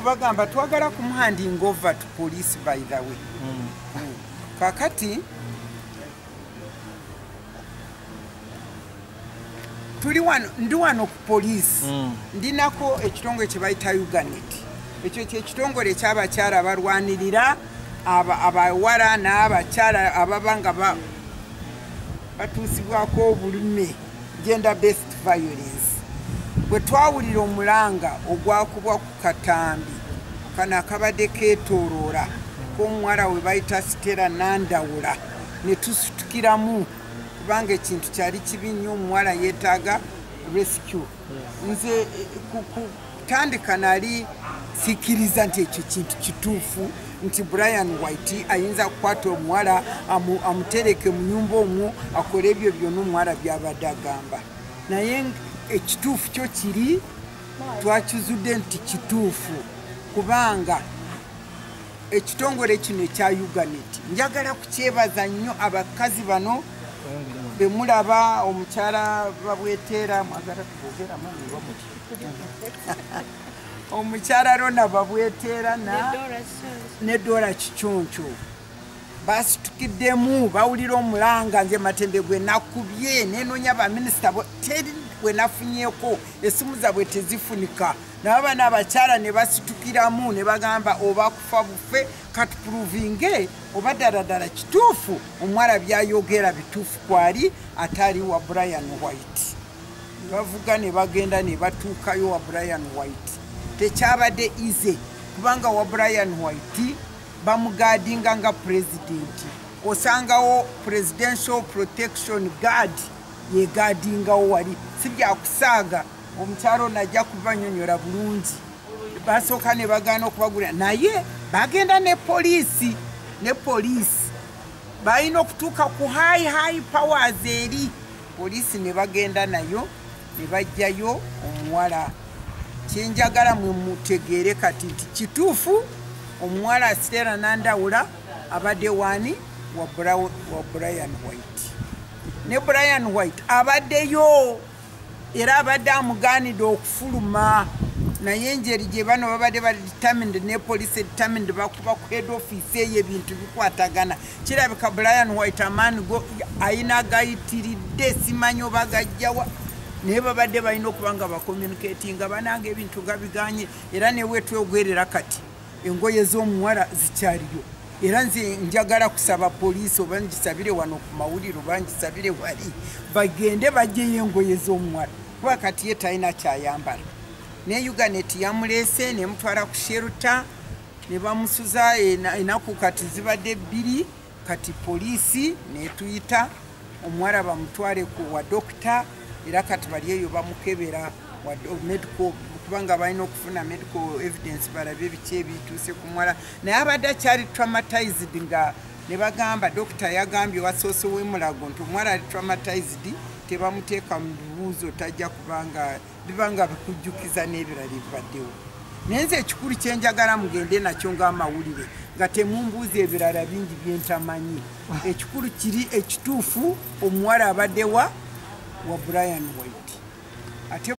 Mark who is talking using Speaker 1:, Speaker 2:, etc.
Speaker 1: kubagamba twagala kumuhanding over to police by the way. Kakati ndi wano ku police ndinako ekitongole kye bayita Uganet. Ekyo kyekitongole ekyabakyala abalwanirira abawala n'abakyala ababanga batuusibwako obulumi, gender based violence. Bwe twawulira omulanga ogwakubwa ku Katambi kana akabadde keetooloola k'omuwala we bayita Stella Nandawula ne tusitukiramu kubanga ekintu kyali kibi nnyo, omuwala yeetaaga rescue. Nze kutandika nali sikiriza nti ekyo kintu kituufu nti Brian White ayinza kukwata omuwala amutereke mu nyumba omwo akole ebyo byonna omuwala byabadde agamba. Naye ekituufu kyo kiri twakizudde nti kituufu kubanga ekitongole kino ekya Uganet njagala kukyebaza nnyo abakazi bano be mulaba omukyala babweteera mwagala kubogera mami bamuti omukyala Rona babweteera ne Dora Kichoncho basitukiddemu bawulira omulanga nze Matembe gwe nakubye nenoonya baminisita teri bwe nafunyeko esimu zaabwe tezifunika n'abaana abakyala ne basitukiramu ne bagamba oba kufa bufe katupuruvinge oba ddala kituufu omuwala byayogera bituufu kwali atali wa Brian White. Bavuga ne bagenda ne batuukayo wa Brian White. Tekyabadde ize kubanga wa Brian White bamugadinga nga president. Osangawo presidential protection guard yegadingawo wali sibya kusaaga omukyalo najja kubanyonyola bulungi. Basooka ne bagana okubagulira naye bagenda ne poliisi balina okutuuka ku high powers eri poliisi ne bagenda nayo ne bajjayo omuwala. Kyenjagala mwe mutegeere kati nti kituufu omuwala Stella Nandawula abadde wani wa Brian White. Ne Brian White abaddeyo era abadde amugaanidde okufuluma naye enjeri gye bano babadde determined ne police determined bakuba ku head office eyo ebintu bikwatagana. Kirabika Brian White amaani go ayina gayitiridde simanyi oba gajjawa naye babadde balina okuba nga bakommunicatinga bananga ebintu gabiganye era newe twegwerera kati engoye z'omuwala zikyaliyo. Era nze njagala kusaba poliisi oba ngisabire wano ku mawulire oba ngisabire wali bagende bajjeyo engoye z'omuwala kuba kati ye talina kyayambala. Ne Uganet yamuleese ne mutwala ku shelter ne bamusuza enaku kati zibadde 2 kati poliisi netuyita omuwala bamutwale ku wa doctor era kati bali eyo bamukebera wa medical kubanga balina okufuna medical evidence balabe biki ebituuse ku muwala naye abadde akyali traumatized nga ne bagamba doctor yagambye wasoose w'emulago nti omuwala ali traumatized tebamuteeka mu bibuuzo tajja kubanga bibanga bikujjukiza n'ebirala ebibaddewo. Naye nze ekikulu kyenjagala mugende nakyo ng'amawulire nga temumbuuza ebirala bingi byentamanyi. Ekikulu kiri ekituufu omuwala abaddewa wa Brian White.